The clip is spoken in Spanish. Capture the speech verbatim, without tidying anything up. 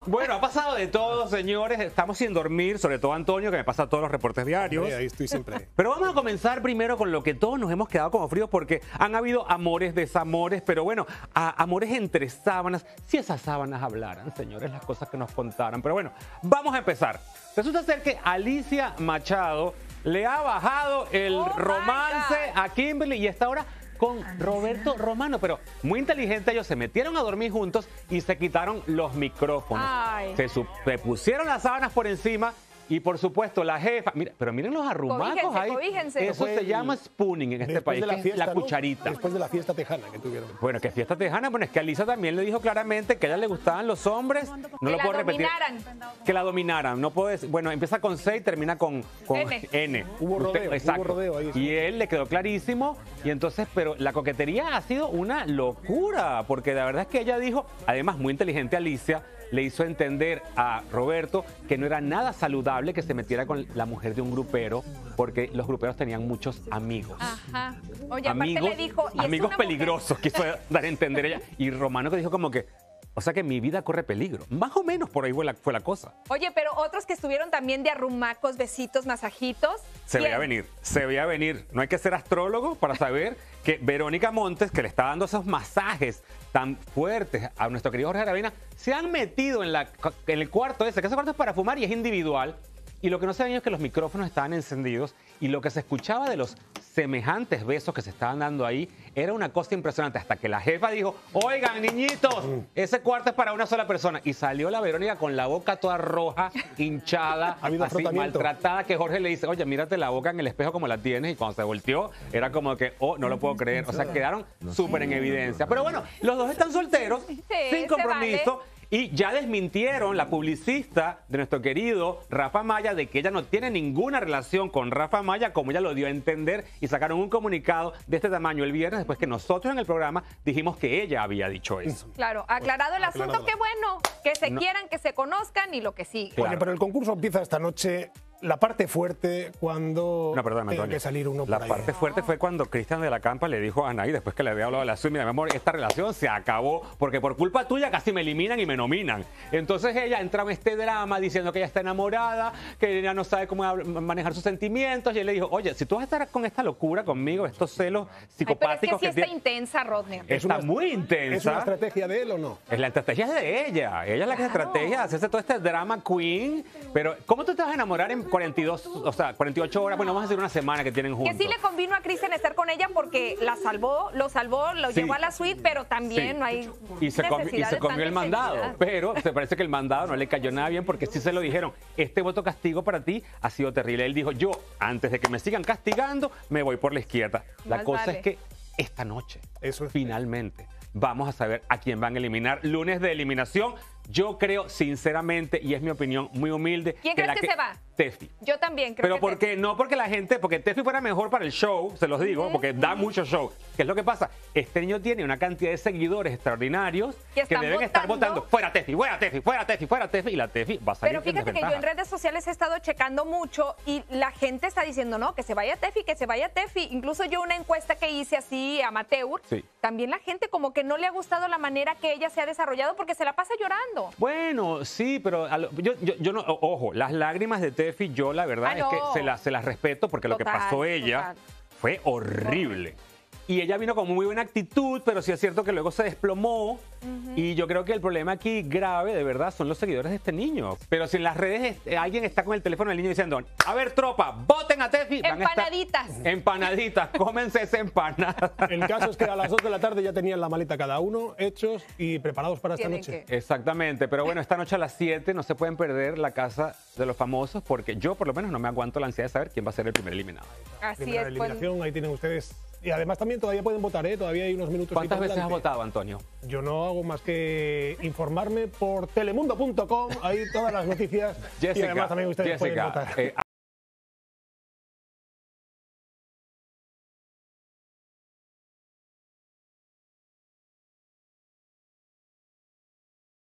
Bueno, ha pasado de todo, señores. Estamos sin dormir, sobre todo Antonio, que me pasa todos los reportes diarios. Sí, ahí estoy siempre. Pero vamos a comenzar primero con lo que todos nos hemos quedado como fríos, porque han habido amores, desamores, pero bueno, a, amores entre sábanas. Si esas sábanas hablaran, señores, las cosas que nos contaran. Pero bueno, vamos a empezar. Resulta ser que Alicia Machado le ha bajado el oh romance a Kimberly y está ahora con Roberto Romano, pero muy inteligente, ellos se metieron a dormir juntos y se quitaron los micrófonos. Se, se pusieron las sábanas por encima y por supuesto la jefa, mira, pero miren los arrumacos cobíjense, ahí. Cobíjense. Eso se llama spooning en este país, de la, que fiesta, es la ¿no? cucharita. Después de la fiesta tejana que tuvieron. Bueno, que fiesta tejana, bueno, es que Alicia también le dijo claramente que a ella le gustaban los hombres. No que lo la puedo repetir. dominaran. Que la dominaran. No puedo decir, bueno, empieza con C y termina con, con N. N. Hubo rodeo, Usted, exacto. hubo rodeo ahí. Sí. Y él le quedó clarísimo. Y entonces, pero la coquetería ha sido una locura, porque la verdad es que ella dijo, además muy inteligente Alicia, le hizo entender a Roberto que no era nada saludable que se metiera con la mujer de un grupero, porque los gruperos tenían muchos amigos. Ajá. Oye, amigos, aparte le dijo... Y amigos es una peligrosos, mujer... quiso dar a entender ella. Y Romano que dijo como que, o sea que mi vida corre peligro. Más o menos por ahí fue la, fue la cosa. Oye, pero otros que estuvieron también de arrumacos, besitos, masajitos. Se ¿quién? veía venir, se veía venir. No hay que ser astrólogo para saber que Verónica Montes, que le está dando esos masajes tan fuertes a nuestro querido Jorge Aravena, se han metido en, la, en el cuarto ese, que ese cuarto es para fumar y es individual. Y lo que no se veía es que los micrófonos estaban encendidos y lo que se escuchaba de los semejantes besos que se estaban dando ahí era una cosa impresionante. Hasta que la jefa dijo, oigan, niñitos, ese cuarto es para una sola persona. Y salió la Verónica con la boca toda roja, hinchada, así maltratada, que Jorge le dice, oye, mírate la boca en el espejo como la tienes. Y cuando se volteó, era como que, oh, no lo puedo creer. O sea, quedaron súper en evidencia. Pero bueno, los dos están solteros, sí, sin compromiso. Vale. Y ya desmintieron la publicista de nuestro querido Rafa Maya de que ella no tiene ninguna relación con Rafa Maya, como ella lo dio a entender, y sacaron un comunicado de este tamaño el viernes, después que nosotros en el programa dijimos que ella había dicho eso. Claro, aclarado el asunto, Aclarado. Qué bueno, que se No. quieran, que se conozcan y lo que sigue. Claro. Oye, pero el concurso empieza esta noche. La parte fuerte cuando No, perdón, tenga Antonio. que salir uno La por ahí. parte fuerte fue cuando Cristian de la Campa le dijo a Anaí, después que le había hablado de la suya, mira, mi amor, esta relación se acabó porque por culpa tuya casi me eliminan y me nominan. Entonces ella entra en este drama diciendo que ella está enamorada, que ella no sabe cómo manejar sus sentimientos. Y él le dijo, oye, si tú vas a estar con esta locura conmigo, estos celos Ay, pero es psicopáticos que sí está tiene- intensa, Rodner. Está muy intensa. ¿Es una estrategia de él o no? Es la estrategia es de ella. Ella es la que Claro. estrategia, hacerse todo este drama queen. Pero, ¿cómo tú te vas a enamorar en cuarenta y dos, o sea, cuarenta y ocho horas? Bueno, vamos a decir una semana que tienen juntos. Que sí le convino a Cristian estar con ella porque la salvó, lo salvó, lo Sí. llevó a la suite, pero también Sí. no hay Y se, comió, y necesidad se de comió tanta el mandado, intimidad. pero se parece que el mandado no le cayó nada bien porque sí se lo dijeron. Este voto castigo para ti ha sido terrible. Él dijo, yo, antes de que me sigan castigando, me voy por la izquierda. La Más cosa vale. es que esta noche, Eso es. finalmente, vamos a saber a quién van a eliminar. Lunes de eliminación. Yo creo, sinceramente, y es mi opinión muy humilde, ¿Quién que crees la que se va? Tefi. Yo también creo Pero que ¿por qué? No porque la gente, porque Tefi fuera mejor para el show, se los digo, porque da mucho show. ¿Qué es lo que pasa? Este niño tiene una cantidad de seguidores extraordinarios Que que están deben estar votando. votando. Fuera Tefi, fuera Tefi, fuera Tefi, fuera Tefi. Y la Tefi va a salir Pero fíjate en que yo en desventaja. redes sociales he estado checando mucho y la gente está diciendo, no, que se vaya Tefi, que se vaya Tefi. Incluso yo una encuesta que hice así, amateur, Sí. también la gente como que no le ha gustado la manera que ella se ha desarrollado porque se la pasa llorando. Bueno, sí, pero a lo- yo, yo, yo no, o- ojo, las lágrimas de Tefi, yo la verdad Ah, es que no. se las, se las respeto porque lo que Total, pasó ella total. fue horrible. Y ella vino con muy buena actitud, pero sí es cierto que luego se desplomó. Y yo creo que el problema aquí grave, de verdad, son los seguidores de este niño. Pero si en las redes eh, alguien está con el teléfono del niño diciendo, a ver, tropa, voten a Tefi. van a estar- Empanaditas. Empanaditas, cómense esa empanada. El caso es que a las dos de la tarde ya tenían la maleta cada uno, hechos y preparados para esta Tienen noche. que- Exactamente, pero bueno, esta noche a las siete no se pueden perder la casa de los famosos porque yo por lo menos no me aguanto la ansiedad de saber quién va a ser el primer eliminado. Así Primera es, pues, eliminación, ahí tienen ustedes. Y además también todavía pueden votar, ¿eh? Todavía hay unos minutos. ¿Cuántas por veces has delante. votado, Antonio? Yo no hago más que informarme por telemundo punto com, ahí todas las noticias. Y además también ustedes pueden Jessica, votar. eh,